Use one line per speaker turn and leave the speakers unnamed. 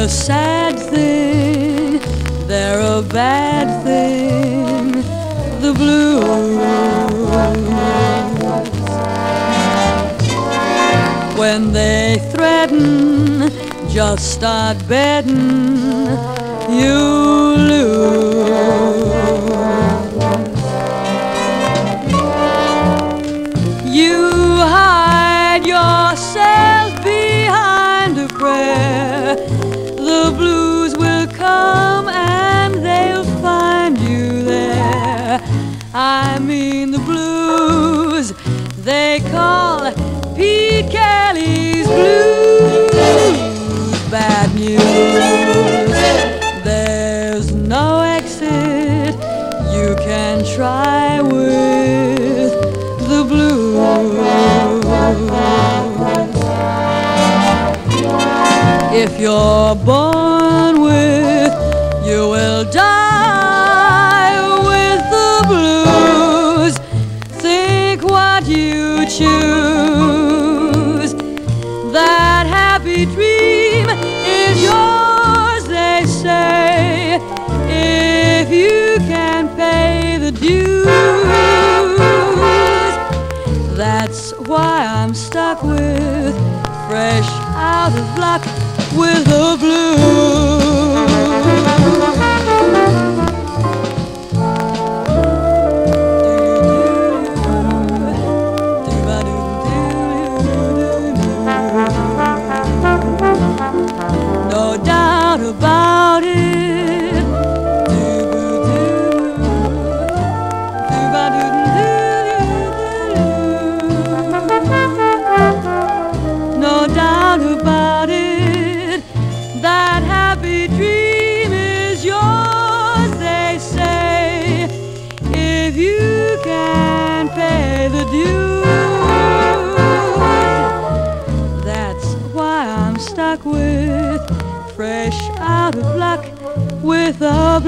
a sad thing, they're a bad thing, the blues. When they threaten, just start betting, you lose. You hide yourself behind a prayer, the blues will come and they'll find you there. I mean the blues they call Pete Kelly's blues. Bad news, there's no exit, you can try with the blues. If you're born with, you will die with the blues. Think what you choose. That happy dream is yours, they say, if you can pay the dues. That's why I'm stuck with, fresh out of luck with the blues. No doubt about it. No doubt about it. That happy dream is yours, they say, if you can pay the dues. That's why I'm stuck with, fresh out of luck with the